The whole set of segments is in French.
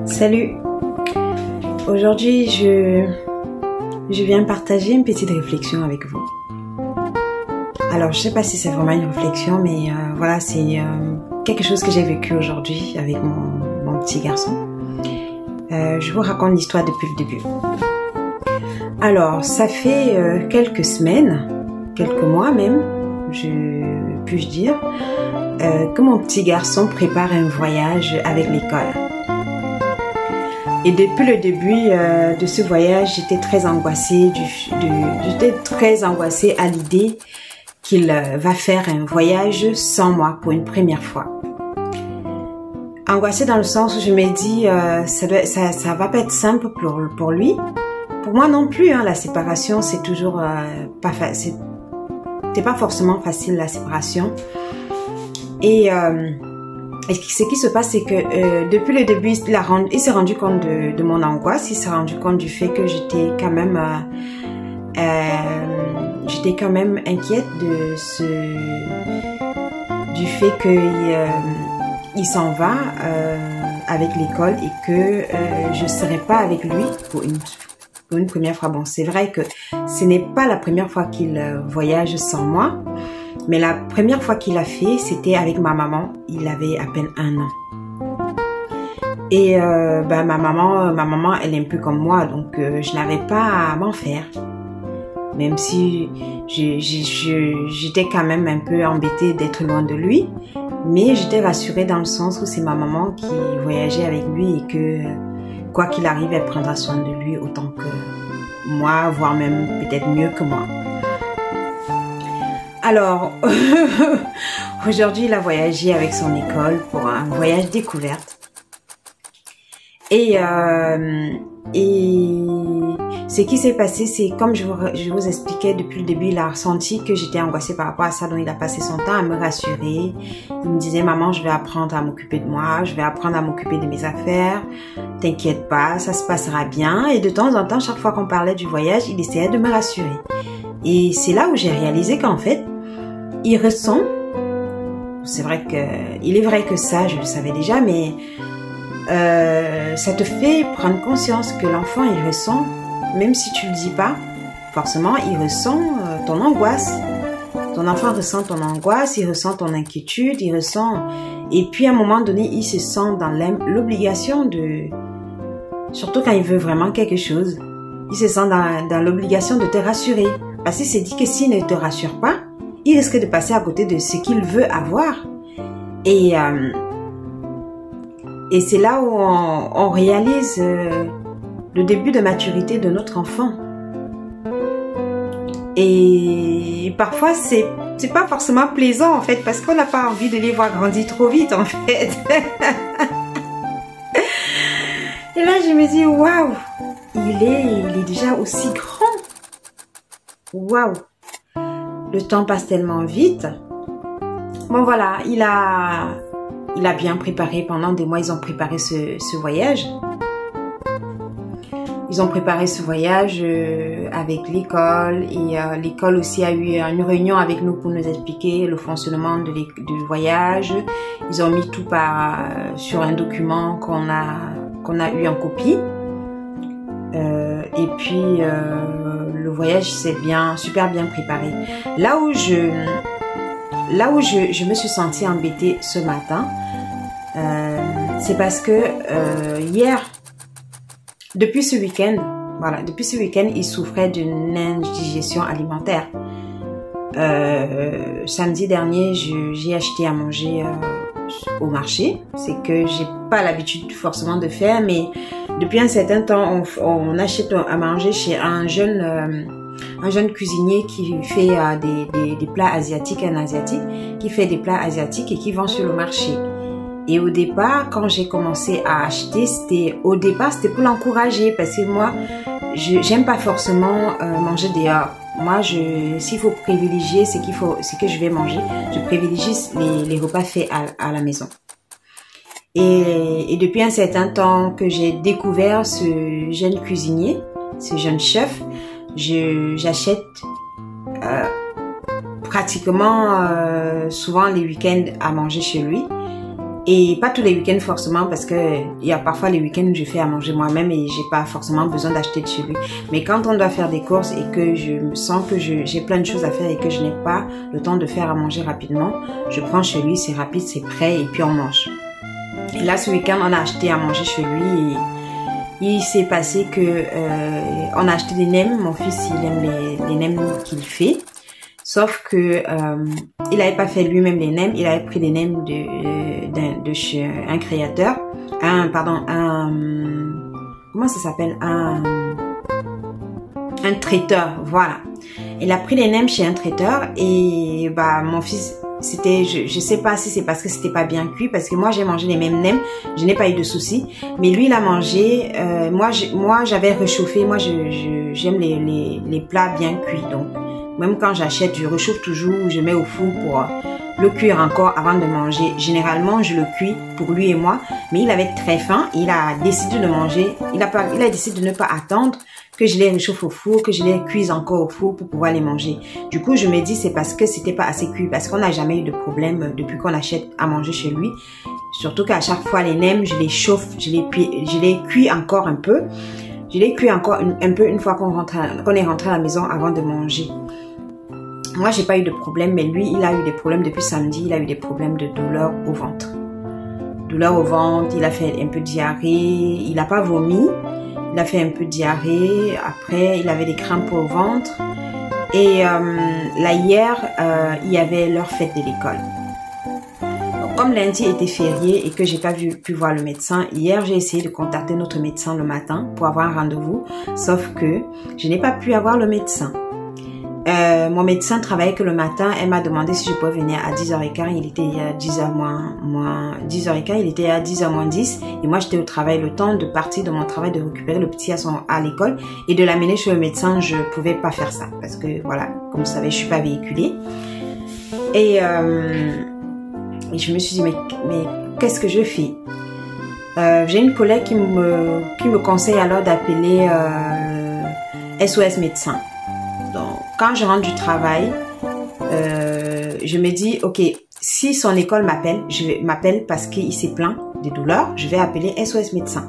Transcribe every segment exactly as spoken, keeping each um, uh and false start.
Salut. Aujourd'hui, je, je viens partager une petite réflexion avec vous. Alors, je sais pas si c'est vraiment une réflexion, mais euh, voilà, c'est euh, quelque chose que j'ai vécu aujourd'hui avec mon, mon petit garçon. Euh, je vous raconte l'histoire depuis le début. Alors, ça fait euh, quelques semaines, quelques mois même, je puis-je dire, euh, que mon petit garçon prépare un voyage avec l'école. Et depuis le début euh, de ce voyage, j'étais très angoissée, du, du, j'étais très angoissée à l'idée qu'il euh, va faire un voyage sans moi pour une première fois. Angoissée dans le sens où je me dis, euh, ça, doit, ça, ça va pas être simple pour, pour lui. Pour moi non plus, hein, la séparation, c'est toujours euh, pas facile. C'est pas forcément facile, la séparation. Et... Euh, Et ce qui se passe, c'est que euh, depuis le début, il, a rendu, il s'est rendu compte de, de mon angoisse. Il s'est rendu compte du fait que j'étais quand même, euh, euh, j'étais quand même inquiète de ce, du fait que euh, il s'en va euh, avec l'école et que euh, je serai pas avec lui pour une, pour une première fois. Bon, c'est vrai que ce n'est pas la première fois qu'il euh, voyage sans moi. Mais la première fois qu'il a fait, c'était avec ma maman. Il avait à peine un an. Et euh, ben, ma maman, ma maman, elle est un peu comme moi, donc euh, je n'avais pas à m'en faire. Même si je, je, je, j'étais quand même un peu embêtée d'être loin de lui, mais j'étais rassurée dans le sens où c'est ma maman qui voyageait avec lui et que quoi qu'il arrive, elle prendra soin de lui autant que moi, voire même peut-être mieux que moi. Alors, aujourd'hui, il a voyagé avec son école pour un voyage découverte. Et, euh, et ce qui s'est passé, c'est comme je vous, je vous expliquais depuis le début, il a ressenti que j'étais angoissée par rapport à ça, donc il a passé son temps à me rassurer. Il me disait, maman, je vais apprendre à m'occuper de moi, je vais apprendre à m'occuper de mes affaires, t'inquiète pas, ça se passera bien. Et de temps en temps, chaque fois qu'on parlait du voyage, il essayait de me rassurer. Et c'est là où j'ai réalisé qu'en fait, il ressent, c'est vrai que, il est vrai que ça, je le savais déjà, mais euh, ça te fait prendre conscience que l'enfant, il ressent, même si tu le dis pas, forcément, il ressent euh, ton angoisse. Ton enfant ressent ton angoisse, il ressent ton inquiétude, il ressent, et puis à un moment donné, il se sent dans l'obligation de, surtout quand il veut vraiment quelque chose, il se sent dans, dans l'obligation de te rassurer. Parce qu'il s'est dit que s'il ne te rassure pas, il risque de passer à côté de ce qu'il veut avoir. Et, euh, et c'est là où on, on réalise euh, le début de maturité de notre enfant. Et parfois, c'est c'est pas forcément plaisant, en fait, parce qu'on n'a pas envie de les voir grandir trop vite, en fait. Et là, je me dis, waouh, il est, il est déjà aussi grand. Waouh, le temps passe tellement vite. Bon voilà, il a, il a bien préparé pendant des mois. Ils ont préparé ce, ce voyage. Ils ont préparé ce voyage euh, avec l'école et euh, l'école aussi a eu une réunion avec nous pour nous expliquer le fonctionnement de du voyage. Ils ont mis tout par euh, sur un document qu'on a qu'on a eu en copie. Euh, et puis euh, le voyage s'est bien, super bien préparé. Là où je, là où je, je me suis sentie embêtée ce matin, euh, c'est parce que euh, hier, depuis ce week-end, voilà, depuis ce week-end, il souffrait d'une indigestion alimentaire. Euh, samedi dernier, j'ai acheté à manger euh, au marché. C'est que j'ai pas l'habitude forcément de faire, mais depuis un certain temps, on, on achète à manger chez un jeune, euh, un jeune cuisinier qui fait euh, des, des, des plats asiatiques, un asiatique, qui fait des plats asiatiques et qui vend sur le marché. Et au départ, quand j'ai commencé à acheter, c'était au départ, c'était pour l'encourager parce que moi, je j'aime pas forcément euh, manger dehors. Moi, je, s'il faut privilégier, c'est qu'il faut, c'est que je vais manger. Je privilégie les, les repas faits à, à la maison. Et, et depuis un certain temps que j'ai découvert ce jeune cuisinier, ce jeune chef, je j'achète euh, pratiquement euh, souvent les week-ends à manger chez lui. Et pas tous les week-ends forcément, parce que il y a parfois les week-ends où je fais à manger moi-même et j'ai pas forcément besoin d'acheter de chez lui. Mais quand on doit faire des courses et que je me sens que j'ai plein de choses à faire et que je n'ai pas le temps de faire à manger rapidement, je prends chez lui, c'est rapide, c'est prêt et puis on mange. Et là, ce week-end, on a acheté à manger chez lui et il s'est passé que euh, on a acheté des nems. Mon fils, il aime les, les nems qu'il fait. Sauf que euh, il n'avait pas fait lui-même les nems, il avait pris les nems de, de, de chez un créateur, un pardon, un comment ça s'appelle, un un traiteur, voilà. Il a pris les nems chez un traiteur et bah mon fils, c'était, je je sais pas si c'est parce que c'était pas bien cuit, parce que moi j'ai mangé les mêmes nems, je n'ai pas eu de soucis, mais lui il a mangé, euh, moi moi j'avais réchauffé, moi je j'aime les, les les plats bien cuits, donc même quand j'achète, je réchauffe toujours, je mets au four pour le cuire encore avant de manger. Généralement, je le cuis pour lui et moi, mais il avait très faim. Il a décidé de manger. Il a pas, il a décidé de ne pas attendre que je les réchauffe au four, que je les cuise encore au four pour pouvoir les manger. Du coup, je me dis c'est parce que c'était pas assez cuit, parce qu'on n'a jamais eu de problème depuis qu'on achète à manger chez lui. Surtout qu'à chaque fois les nems, je les chauffe, je les je les cuis encore un peu. Je les cuis encore un, un peu une fois qu'on rentre, qu'on est rentré à la maison avant de manger. Moi, j'ai pas eu de problème, mais lui, il a eu des problèmes depuis samedi. Il a eu des problèmes de douleur au ventre. Douleur au ventre, il a fait un peu de diarrhée. Il n'a pas vomi. Il a fait un peu de diarrhée. Après, il avait des crampes au ventre. Et euh, là, hier, euh, il y avait leur fête de l'école. Comme lundi était férié et que j'ai pas vu, pu voir le médecin, hier, j'ai essayé de contacter notre médecin le matin pour avoir un rendez-vous. Sauf que je n'ai pas pu avoir le médecin. Euh, mon médecin travaillait que le matin. Elle m'a demandé si je pouvais venir à dix heures quinze. Il était à dix heures moins, moins, dix heures quinze. Il était à dix heures moins dix. Et moi, j'étais au travail. Le temps de partir de mon travail, de récupérer le petit à son, à l'école et de l'amener chez le médecin, je pouvais pas faire ça. Parce que, voilà, comme vous savez, je suis pas véhiculée. Et, euh, et je me suis dit, mais, mais qu'est-ce que je fais? Euh, j'ai une collègue qui me, qui me conseille alors d'appeler, euh, S O S médecin. Donc, quand je rentre du travail, euh, je me dis, ok, si son école m'appelle, je vais m'appelle parce qu'il s'est plaint des douleurs, je vais appeler S O S médecin.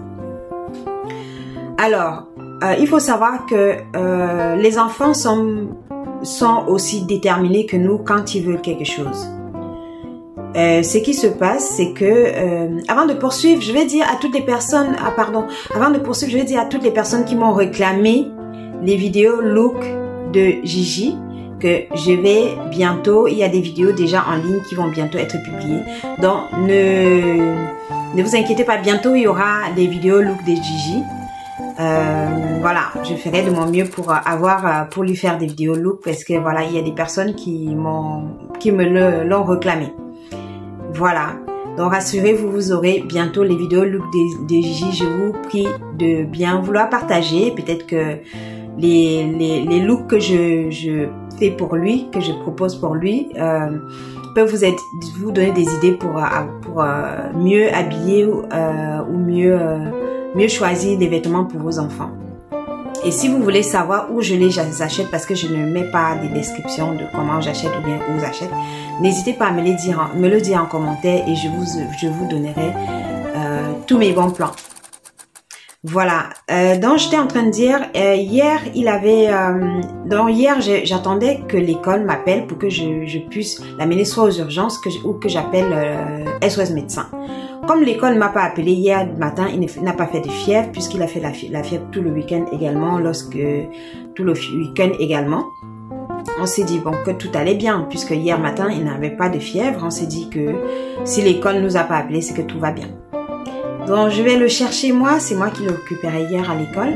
Alors, euh, il faut savoir que euh, les enfants sont, sont aussi déterminés que nous quand ils veulent quelque chose. Euh, ce qui se passe, c'est que euh, avant de poursuivre, je vais dire à toutes les personnes, ah pardon, avant de poursuivre, je vais dire à toutes les personnes qui m'ont réclamé les vidéos look de Gigi, que je vais bientôt, il y a des vidéos déjà en ligne qui vont bientôt être publiées. Donc, ne, ne vous inquiétez pas, bientôt il y aura des vidéos look de Gigi. Euh, voilà, je ferai de mon mieux pour avoir, pour lui faire des vidéos look parce que voilà, il y a des personnes qui m'ont, qui me l'ont réclamé. Voilà. Donc rassurez-vous, vous aurez bientôt les vidéos look de, de Gigi. Je vous prie de bien vouloir partager. Peut-être que les, les, les looks que je, je fais pour lui, que je propose pour lui, euh, peuvent vous, être, vous donner des idées pour, pour euh, mieux habiller euh, ou mieux, euh, mieux choisir des vêtements pour vos enfants. Et si vous voulez savoir où je les achète, parce que je ne mets pas des descriptions de comment j'achète ou bien où j'achète, n'hésitez pas à me, les dire, me le dire en commentaire et je vous, je vous donnerai euh, tous mes bons plans. Voilà, euh, donc j'étais en train de dire, euh, hier il avait, euh, donc hier j'attendais que l'école m'appelle pour que je, je puisse l'amener soit aux urgences que je, ou que j'appelle euh, S O S médecin. Comme l'école ne m'a pas appelé hier matin, il n'a pas fait de fièvre puisqu'il a fait la, la fièvre tout le week-end également, lorsque tout le week-end également. On s'est dit bon que tout allait bien puisque hier matin il n'avait pas de fièvre. On s'est dit que si l'école nous a pas appelé, c'est que tout va bien. Donc je vais le chercher moi, c'est moi qui le récupérais hier à l'école.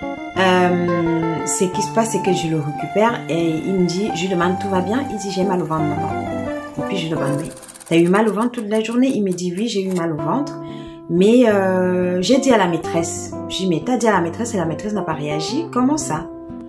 Euh, ce qui se passe c'est que je le récupère et il me dit, je lui demande tout va bien, il dit j'ai mal au ventre maman. Et puis je lui demande oui, t'as eu mal au ventre toute la journée? Il me dit oui, j'ai eu mal au ventre. Mais euh, j'ai dit à la maîtresse, je dis mais t'as dit à la maîtresse et la maîtresse n'a pas réagi, comment ça?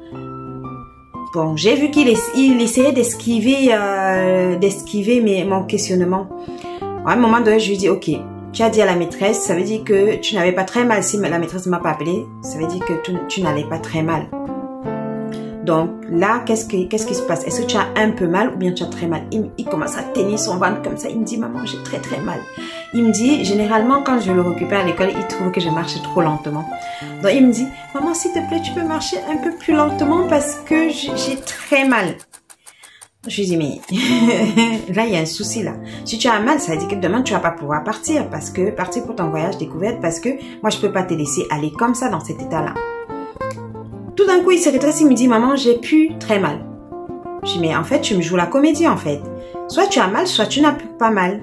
Bon, j'ai vu qu'il il essayait d'esquiver euh, d'esquiver mon questionnement. À un moment donné, je lui dis ok, tu as dit à la maîtresse, ça veut dire que tu n'avais pas très mal. Si la maîtresse ne m'a pas appelé, ça veut dire que tu, tu n'allais pas très mal. Donc là, qu'est-ce qui, qu'est-ce qui se passe? Est-ce que tu as un peu mal ou bien tu as très mal? Il, il commence à tenir son ventre comme ça. Il me dit, maman, j'ai très très mal. Il me dit, généralement, quand je le récupère à l'école, il trouve que je marche trop lentement. Donc il me dit, maman, s'il te plaît, tu peux marcher un peu plus lentement parce que j'ai très mal. Je lui dis, mais là, il y a un souci là. Si tu as mal, ça veut dire que demain, tu vas pas pouvoir partir parce que, partir pour ton voyage découverte parce que moi, je peux pas te laisser aller comme ça dans cet état-là. Tout d'un coup, il se redresse, il me dit, maman, j'ai plus très mal. Je dis, mais en fait, tu me joues la comédie, en fait. Soit tu as mal, soit tu n'as plus pas mal.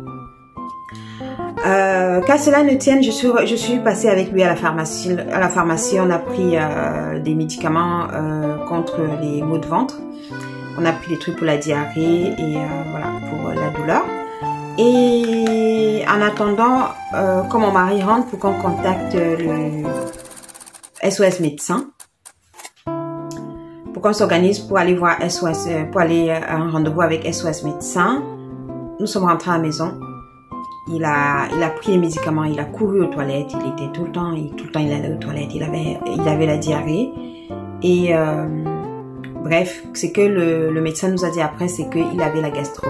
Euh, qu'à cela ne tienne, je suis, je suis passée avec lui à la pharmacie. À la pharmacie, on a pris euh, des médicaments euh, contre les maux de ventre. On a pris des trucs pour la diarrhée et euh, voilà, pour la douleur. Et en attendant, euh, quand mon mari rentre pour qu'on contacte le S O S médecin, pour qu'on s'organise pour aller voir S O S, pour aller à un rendez-vous avec S O S médecin, nous sommes rentrés à la maison. Il a, il a pris les médicaments, il a couru aux toilettes, il était tout le temps, il, tout le temps il allait aux toilettes, il avait, il avait la diarrhée. Et euh, bref, c'est que le, le médecin nous a dit après, c'est qu'il avait la gastro.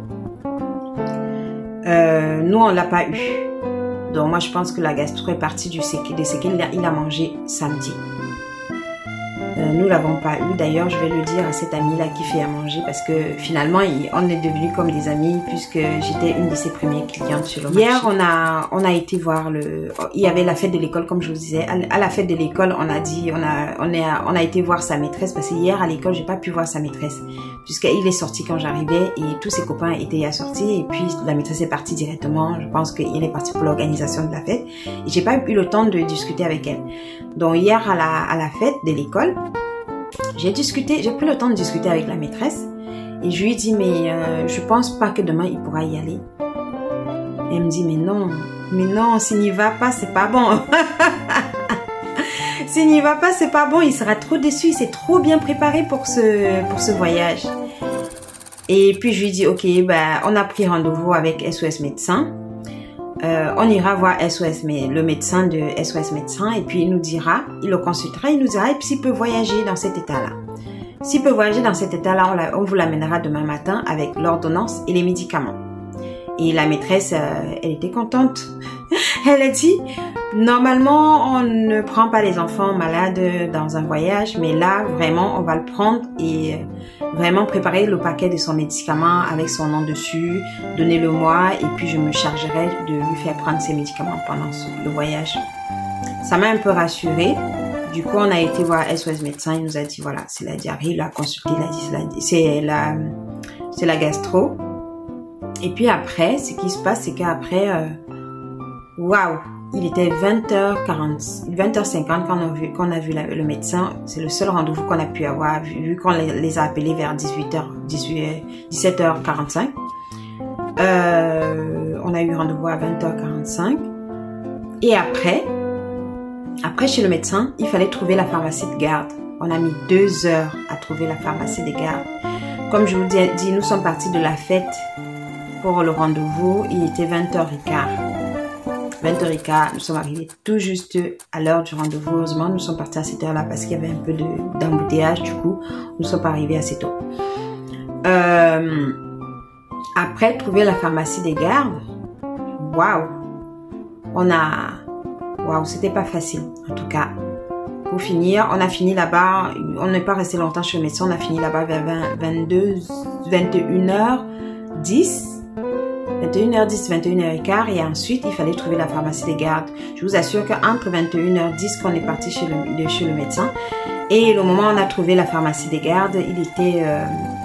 Euh, nous, on l'a pas eu. Donc moi, je pense que la gastro est partie du séquelles, des séquelles qu'il a mangé samedi. Euh, nous l'avons pas eu. D'ailleurs, je vais le dire à cette amie-là qui fait à manger parce que finalement, il, on est devenus comme des amis puisque j'étais une de ses premières clientes sur le marché. Hier, on a, on a été voir le, il y avait la fête de l'école, comme je vous disais. À, à la fête de l'école, on a dit, on a, on est, on a été voir sa maîtresse parce que hier à l'école, j'ai pas pu voir sa maîtresse puisqu'il est sorti quand j'arrivais et tous ses copains étaient assortis et puis la maîtresse est partie directement. Je pense qu'il est parti pour l'organisation de la fête et j'ai pas eu le temps de discuter avec elle. Donc hier à la, à la fête de l'école, j'ai discuté, j'ai pris le temps de discuter avec la maîtresse et je lui ai dit mais euh, je pense pas que demain il pourra y aller. Elle me dit mais non, mais non, s'il n'y va pas c'est pas bon. S'il n'y va pas c'est pas bon, il sera trop déçu, il s'est trop bien préparé pour ce, pour ce voyage. Et puis je lui ai dit ok, bah, on a pris rendez-vous avec S O S médecin. Euh, on ira voir S O S, mais le médecin de S O S médecin, et puis il nous dira, il le consultera, il nous dira, et puis s'il peut voyager dans cet état-là. S'il peut voyager dans cet état-là, on, la, on vous l'amènera demain matin avec l'ordonnance et les médicaments. Et la maîtresse, euh, elle était contente. Elle a dit, normalement, on ne prend pas les enfants malades dans un voyage, mais là, vraiment, on va le prendre et vraiment préparer le paquet de son médicament avec son nom dessus, donnez-le moi et puis je me chargerai de lui faire prendre ses médicaments pendant le voyage. Ça m'a un peu rassurée. Du coup, on a été voir S O S médecin, il nous a dit, voilà, c'est la diarrhée, il a consulté, il a dit, c'est la, c'est la gastro. Et puis après, ce qui se passe, c'est qu'après, euh, waouh, il était vingt heures quarante, vingt heures cinquante quand on a vu, quand on a vu la, le médecin. C'est le seul rendez-vous qu'on a pu avoir, vu, vu qu'on les, les a appelés vers dix-huit heures, dix-sept heures quarante-cinq. Euh, on a eu rendez-vous à vingt heures quarante-cinq. Et après, après chez le médecin, il fallait trouver la pharmacie de garde. On a mis deux heures à trouver la pharmacie de garde. Comme je vous dis, dit, nous sommes partis de la fête pour le rendez-vous. Il était vingt heures quinze. vingt heures quinze, nous sommes arrivés tout juste à l'heure du rendez-vous. Heureusement, nous sommes partis à cette heure-là parce qu'il y avait un peu d'embouteillage. Du coup, nous ne sommes pas arrivés assez tôt. Euh, après, trouver la pharmacie des gardes, waouh, on a, waouh, c'était pas facile. En tout cas, pour finir, on a fini là-bas. On n'est pas resté longtemps chez le médecin. On a fini là-bas vers vingt-deux, vingt et une heures dix. vingt et une heures dix, vingt et une heures quinze et ensuite il fallait trouver la pharmacie des gardes. Je vous assure qu'entre vingt et une heures dix qu'on est parti chez le, de, chez le médecin et le moment où on a trouvé la pharmacie des gardes, il était euh,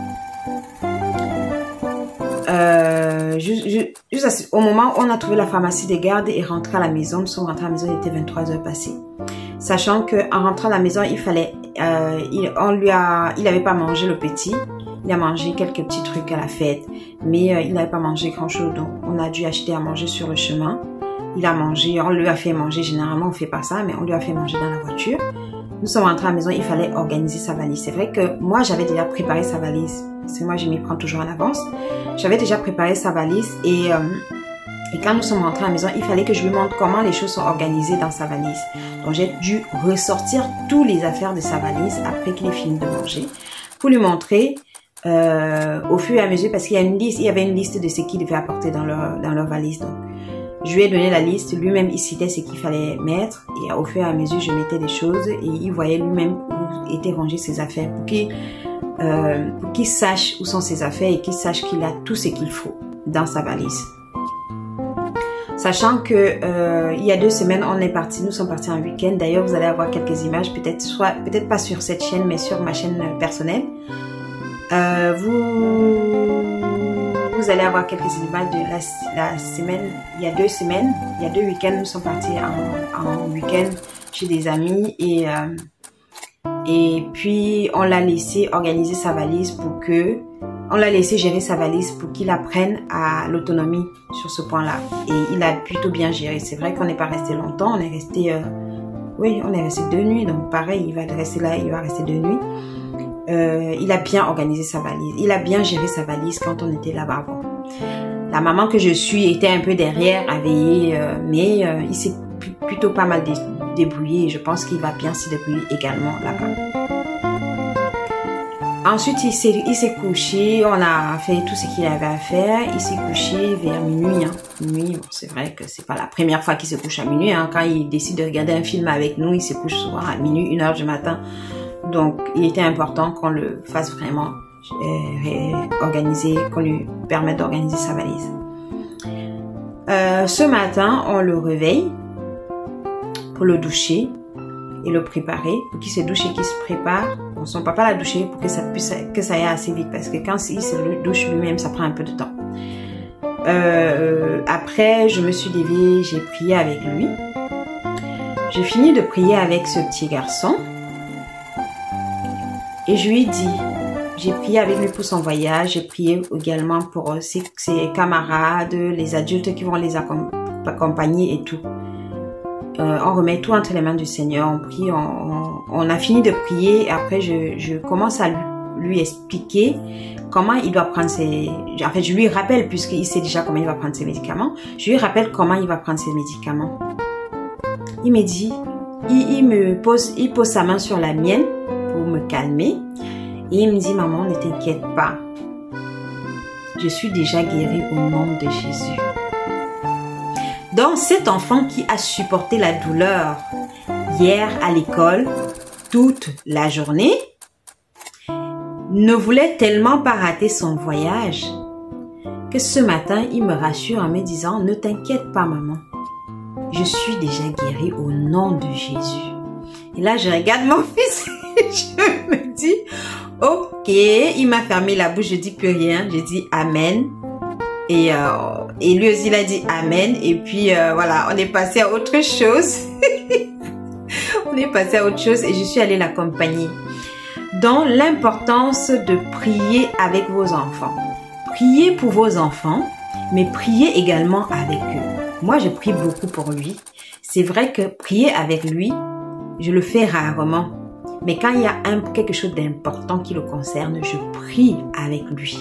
euh, juste, juste, juste au moment où on a trouvé la pharmacie des gardes et rentré à la maison. Nous sommes rentrés à la maison, il était vingt-trois heures passées. Sachant qu'en rentrant à la maison, il fallait, euh, il, on lui a, il n'avait pas mangé le petit. Il a mangé quelques petits trucs à la fête, mais euh, il n'avait pas mangé grand chose, donc on a dû acheter à manger sur le chemin. Il a mangé, on lui a fait manger, généralement on fait pas ça, mais on lui a fait manger dans la voiture. Nous sommes rentrés à la maison, il fallait organiser sa valise. C'est vrai que moi j'avais déjà préparé sa valise, c'est moi je m'y prends toujours en avance. J'avais déjà préparé sa valise et euh, Et quand nous sommes rentrés à la maison, il fallait que je lui montre comment les choses sont organisées dans sa valise. Donc j'ai dû ressortir toutes les affaires de sa valise après qu'il ait fini de manger pour lui montrer euh, au fur et à mesure, parce qu'il y a une liste, il y avait une liste de ce qu'il devait apporter dans leur, dans leur valise. Donc je lui ai donné la liste, lui-même il citait ce qu'il fallait mettre et au fur et à mesure je mettais des choses et il voyait lui-même où étaient rangées ses affaires pour qu'il euh, pour qu'il sache où sont ses affaires et qu'il sache qu'il a tout ce qu'il faut dans sa valise. Sachant que euh, il y a deux semaines, on est parti, nous sommes partis en week-end. D'ailleurs, vous allez avoir quelques images, peut-être soit, peut-être pas sur cette chaîne, mais sur ma chaîne personnelle. Euh, vous, vous allez avoir quelques images de la, la semaine. Il y a deux semaines, il y a deux week-ends, nous sommes partis en, en week-end chez des amis et euh, et puis on l'a laissé organiser sa valise pour que On l'a laissé gérer sa valise pour qu'il apprenne à l'autonomie sur ce point-là. Et il a plutôt bien géré. C'est vrai qu'on n'est pas resté longtemps. On est resté, euh, oui, on est resté deux nuits. Donc pareil, il va rester là, il va rester deux nuits. Euh, il a bien organisé sa valise. Il a bien géré sa valise quand on était là-bas. Bon. La maman que je suis était un peu derrière à veiller, euh, mais euh, il s'est plutôt pas mal dé débrouillé. Et je pense qu'il va bien se débrouiller également là-bas. Ensuite, il s'est il s'est couché, on a fait tout ce qu'il avait à faire. Il s'est couché vers minuit. Hein. Minuit, bon, c'est vrai que c'est pas la première fois qu'il se couche à minuit. Hein. Quand il décide de regarder un film avec nous, il se couche souvent à minuit, une heure du matin. Donc, il était important qu'on le fasse vraiment euh, organiser, qu'on lui permette d'organiser sa valise. Euh, ce matin, on le réveille pour le doucher et le préparer, pour qu'il se douche et qu'il se prépare. Bon, son papa l'a douché pour que ça puisse, que ça aille assez vite, parce que quand il se douche lui-même, ça prend un peu de temps. Euh, après, je me suis levée, j'ai prié avec lui. J'ai fini de prier avec ce petit garçon. Et je lui ai dit, j'ai prié avec lui pour son voyage, j'ai prié également pour ses, ses camarades, les adultes qui vont les accompagner et tout. Euh, on remet tout entre les mains du Seigneur, on prie, on, on, on a fini de prier et après je, je commence à lui, lui expliquer comment il doit prendre ses... En fait, je lui rappelle, puisqu'il sait déjà comment il va prendre ses médicaments, je lui rappelle comment il va prendre ses médicaments. Il me dit, il, il me pose, il pose sa main sur la mienne pour me calmer et il me dit, maman, ne t'inquiète pas, je suis déjà guérie au nom de Jésus. Donc, cet enfant qui a supporté la douleur hier à l'école toute la journée ne voulait tellement pas rater son voyage que ce matin, il me rassure en me disant, ne t'inquiète pas maman, je suis déjà guérie au nom de Jésus. Et là, je regarde mon fils et je me dis, ok, il m'a fermé la bouche, je dis plus rien, je dis amen. Et, euh, et lui aussi, il a dit amen. Et puis, euh, voilà, on est passé à autre chose. On est passé à autre chose et je suis allée l'accompagner. Donc, l'importance de prier avec vos enfants. Priez pour vos enfants, mais priez également avec eux. Moi, je prie beaucoup pour lui. C'est vrai que prier avec lui, je le fais rarement. Mais quand il y a un, quelque chose d'important qui le concerne, je prie avec lui.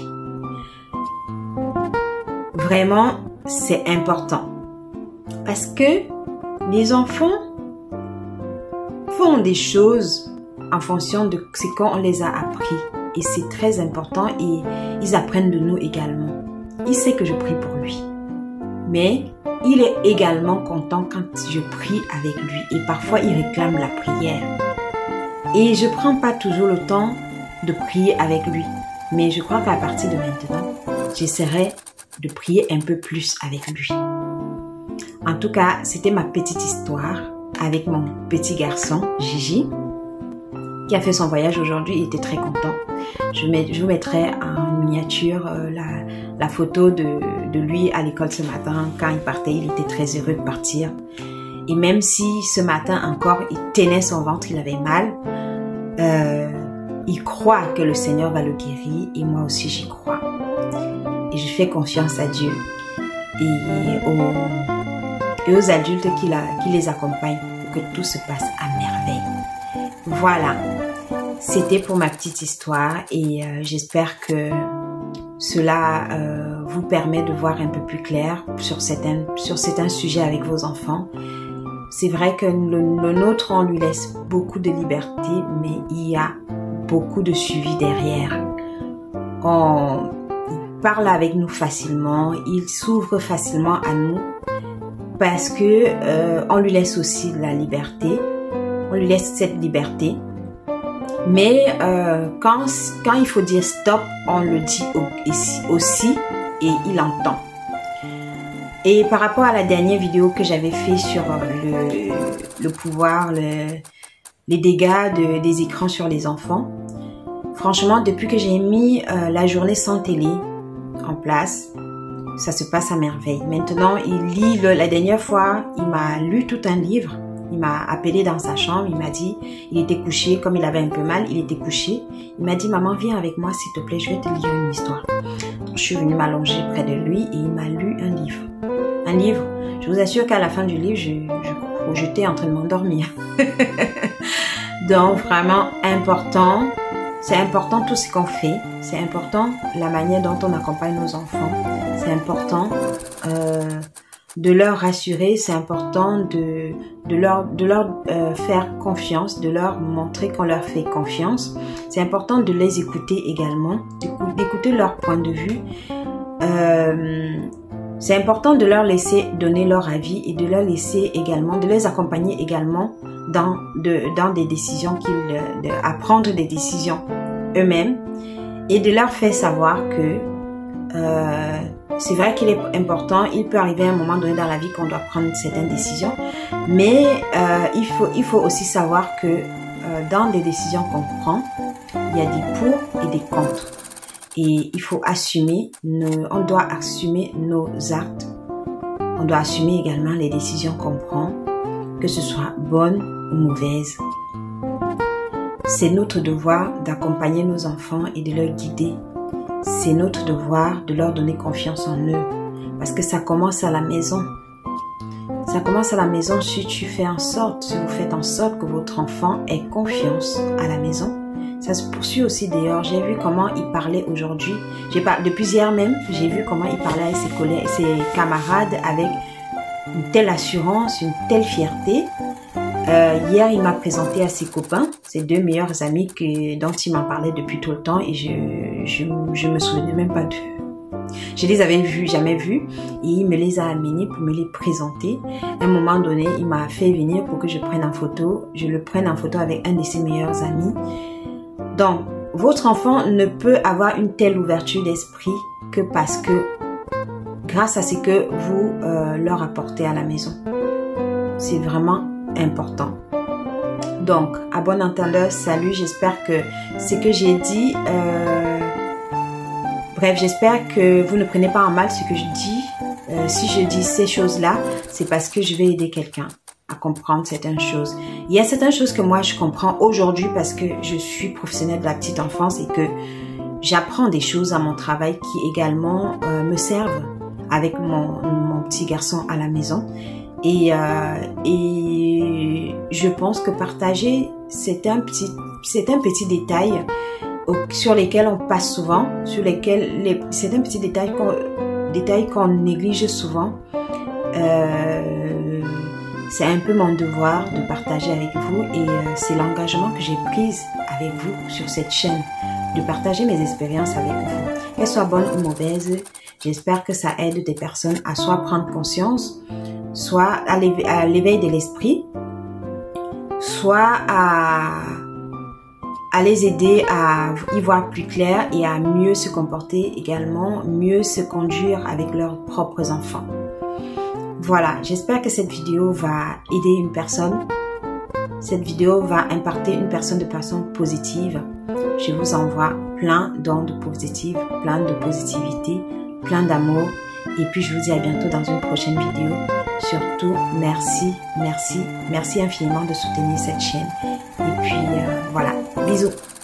Vraiment, c'est important. Parce que les enfants font des choses en fonction de ce qu'on les a appris. Et c'est très important et ils apprennent de nous également. Il sait que je prie pour lui. Mais il est également content quand je prie avec lui. Et parfois, il réclame la prière. Et je ne prends pas toujours le temps de prier avec lui. Mais je crois qu'à partir de maintenant, j'essaierai de prier un peu plus avec lui. En tout cas, c'était ma petite histoire avec mon petit garçon, Gigi, qui a fait son voyage aujourd'hui. Il était très content. Je, met, je vous mettrai en miniature euh, la, la photo de, de lui à l'école ce matin. Quand il partait, il était très heureux de partir. Et même si ce matin encore, il tenait son ventre, il avait mal, euh, il croit que le Seigneur va le guérir et moi aussi j'y crois. Et je fais confiance à Dieu et aux, et aux adultes qui, la, qui les accompagnent pour que tout se passe à merveille. Voilà, c'était pour ma petite histoire et euh, j'espère que cela euh, vous permet de voir un peu plus clair sur certains, sur certains sujets avec vos enfants. C'est vrai que le, le nôtre, on lui laisse beaucoup de liberté, mais il y a beaucoup de suivi derrière. On il parle avec nous facilement, il s'ouvre facilement à nous parce que euh, on lui laisse aussi la liberté, on lui laisse cette liberté. Mais euh, quand, quand il faut dire stop, on le dit aussi et il entend. Et par rapport à la dernière vidéo que j'avais fait sur le, le pouvoir, le, les dégâts de, des écrans sur les enfants, franchement, depuis que j'ai mis euh, la journée sans télé en place, ça se passe à merveille. Maintenant, il lit, le, la dernière fois, il m'a lu tout un livre. Il m'a appelé dans sa chambre, il m'a dit, il était couché, comme il avait un peu mal, il était couché. Il m'a dit, maman, viens avec moi, s'il te plaît, je vais te lire une histoire. Donc, je suis venue m'allonger près de lui et il m'a lu un livre. Un livre, je vous assure qu'à la fin du livre, je, je, j'étais en train de m'endormir. Donc, vraiment important, c'est important tout ce qu'on fait, c'est important la manière dont on accompagne nos enfants, c'est important euh, de leur rassurer, c'est important de, de leur, de leur euh, faire confiance, de leur montrer qu'on leur fait confiance. C'est important de les écouter également, d'écouter leur point de vue. Euh, c'est important de leur laisser donner leur avis et de leur laisser également, de les accompagner également dans, de, dans des décisions qu'ils, de, à prendre des décisions eux-mêmes et de leur faire savoir que euh, c'est vrai qu'il est important, il peut arriver à un moment donné dans la vie qu'on doit prendre certaines décisions, mais euh, il, faut, il faut aussi savoir que euh, dans des décisions qu'on prend, il y a des pour et des contre. Et il faut assumer, nos, on doit assumer nos actes, on doit assumer également les décisions qu'on prend, que ce soit bonnes ou mauvaises. C'est notre devoir d'accompagner nos enfants et de leur guider. C'est notre devoir de leur donner confiance en eux. Parce que ça commence à la maison. Ça commence à la maison si tu fais en sorte, si vous faites en sorte que votre enfant ait confiance à la maison. Ça se poursuit aussi dehors. J'ai vu comment il parlait aujourd'hui. Depuis hier même, j'ai vu comment il parlait avec ses collègues, ses camarades avec une telle assurance, une telle fierté. Euh, hier, il m'a présenté à ses copains, ses deux meilleurs amis que, dont il m'en parlait depuis tout le temps et je je, je me souvenais même pas d'eux. Je les avais vus, jamais vus et il me les a amenés pour me les présenter. À un moment donné, il m'a fait venir pour que je prenne en photo, je le prenne en photo avec un de ses meilleurs amis. Donc, votre enfant ne peut avoir une telle ouverture d'esprit que parce que, grâce à ce que vous euh, leur apportez à la maison. C'est vraiment important. Donc, à bon entendeur, salut, j'espère que ce que j'ai dit, euh, bref, j'espère que vous ne prenez pas en mal ce que je dis. Euh, si je dis ces choses-là, c'est parce que je vais aider quelqu'un à comprendre certaines choses. Il y a certaines choses que moi je comprends aujourd'hui parce que je suis professionnelle de la petite enfance et que j'apprends des choses à mon travail qui également euh, me servent avec mon, mon petit garçon à la maison. Et, euh, et je pense que partager, c'est un petit, c'est un petit détail sur lesquels on passe souvent, sur lesquels les, c'est un petit détail qu'on, détail qu'on néglige souvent. Euh, c'est un peu mon devoir de partager avec vous et euh, c'est l'engagement que j'ai pris avec vous sur cette chaîne, de partager mes expériences avec vous. Qu'elles soient bonnes ou mauvaises, j'espère que ça aide des personnes à soit prendre conscience, soit à l'éveil de l'esprit, soit à, à les aider à y voir plus clair et à mieux se comporter également, mieux se conduire avec leurs propres enfants. Voilà, j'espère que cette vidéo va aider une personne. Cette vidéo va impacter une personne de façon positive. Je vous envoie plein d'ondes positives, plein de positivité, plein d'amour. Et puis, je vous dis à bientôt dans une prochaine vidéo. Surtout, merci, merci, merci infiniment de soutenir cette chaîne. Et puis, euh, voilà, bisous.